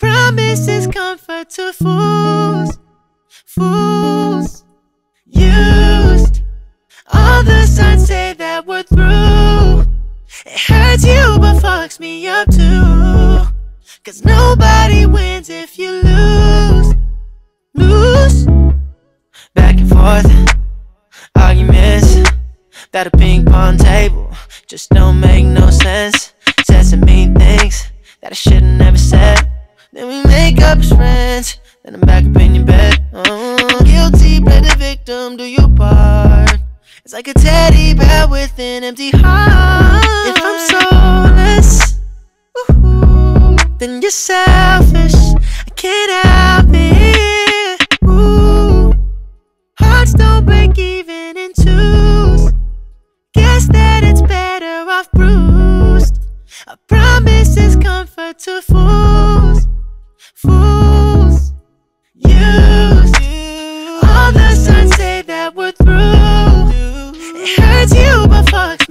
promise is comfort to fools. Fools used. All the signs say that we're through. It hurts you but fucks me up too. Cause nobody wins if you lose. Lose. Back and forth arguments about a ping pong table just don't make no sense. Said some mean things that I should've never said. Then we make up as friends, then I'm back up in your bed. Guilty, play the victim, do your part. It's like a teddy bear with an empty heart. If I'm soulless, then you're selfish. I can't help it. Ooh. Hearts don't break even in twos. Guess that it's better off bruised. A promise is comfort to fools. Fools used. All the signs say that we're through. It hurts you but fuck